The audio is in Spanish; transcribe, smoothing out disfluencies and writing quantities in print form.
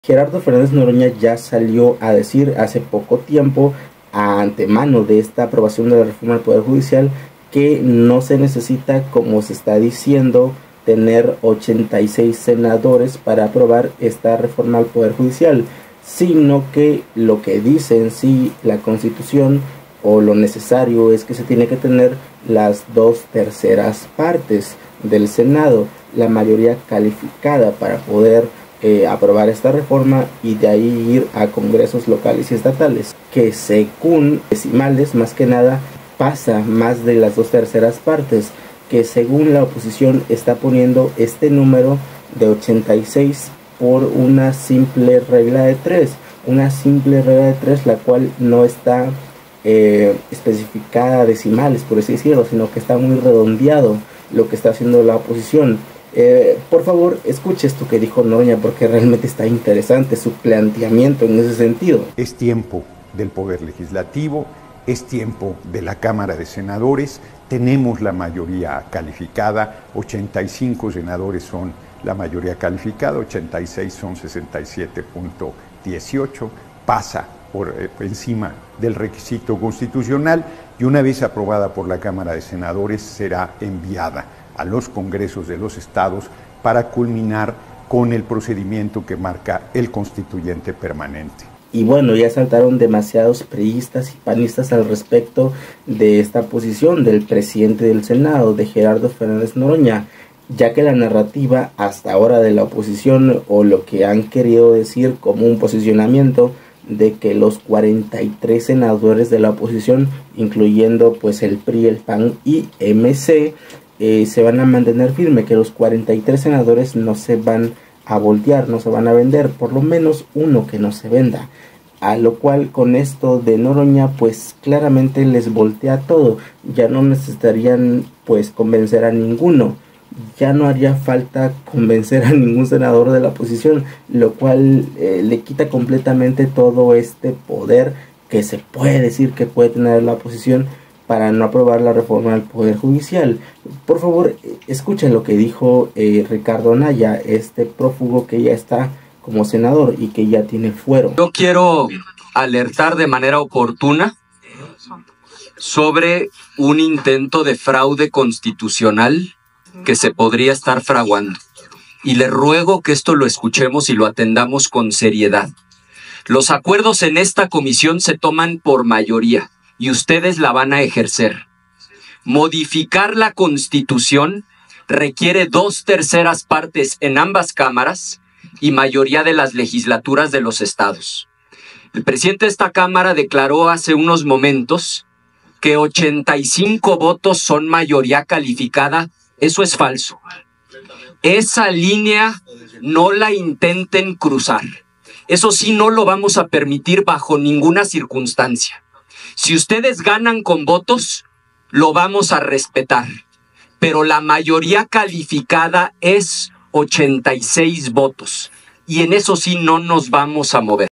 Gerardo Fernández Noroña ya salió a decir hace poco tiempo, a antemano de esta aprobación de la reforma del Poder Judicial, que no se necesita, como se está diciendo, tener 86 senadores para aprobar esta reforma al Poder Judicial, sino que lo que dice en sí la Constitución o lo necesario es que se tiene que tener las 2/3 partes del Senado, la mayoría calificada para poder aprobar esta reforma y de ahí ir a congresos locales y estatales, que según decimales más que nada pasa más de las 2/3 partes, que según la oposición está poniendo este número de 86 por una simple regla de 3, la cual no está especificada decimales, por así decirlo, sino que está muy redondeado lo que está haciendo la oposición. Por favor, escuche esto que dijo Noroña, porque realmente está interesante su planteamiento en ese sentido. Es tiempo del Poder Legislativo, es tiempo de la Cámara de Senadores, tenemos la mayoría calificada, 85 senadores son la mayoría calificada, 86 son 67.18, pasa por encima del requisito constitucional y una vez aprobada por la Cámara de Senadores será enviada a los congresos de los estados para culminar con el procedimiento que marca el constituyente permanente. Y bueno, ya saltaron demasiados priistas y panistas al respecto de esta posición del presidente del Senado, de Gerardo Fernández Noroña, ya que la narrativa hasta ahora de la oposición, o lo que han querido decir como un posicionamiento, de que los 43 senadores de la oposición, incluyendo pues el PRI, el PAN y MC, se van a mantener firme, que los 43 senadores no se van a voltear, no se van a vender, por lo menos uno que no se venda. A lo cual con esto de Noroña pues claramente les voltea todo, ya no necesitarían pues convencer a ninguno, ya no haría falta convencer a ningún senador de la oposición, lo cual le quita completamente todo este poder que se puede decir que puede tener la oposición para no aprobar la reforma del Poder Judicial. Por favor, escuchen lo que dijo Ricardo Anaya, este prófugo que ya está como senador y que ya tiene fuero. Yo quiero alertar de manera oportuna sobre un intento de fraude constitucional que se podría estar fraguando. Y le ruego que esto lo escuchemos y lo atendamos con seriedad. Los acuerdos en esta comisión se toman por mayoría y ustedes la van a ejercer. Modificar la Constitución requiere 2/3 partes en ambas cámaras y mayoría de las legislaturas de los estados. El presidente de esta cámara declaró hace unos momentos que 85 votos son mayoría calificada. Eso es falso. Esa línea no la intenten cruzar. Eso sí, no lo vamos a permitir bajo ninguna circunstancia. Si ustedes ganan con votos, lo vamos a respetar. Pero la mayoría calificada es 86 votos. Y en eso sí no nos vamos a mover.